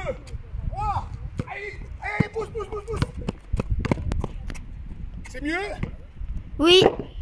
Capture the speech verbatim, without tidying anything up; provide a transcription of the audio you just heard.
trois. Allez, allez, pousse, pousse, pousse, pousse. C'est mieux? Oui.